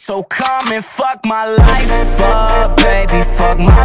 So come and fuck my life up, baby, fuck my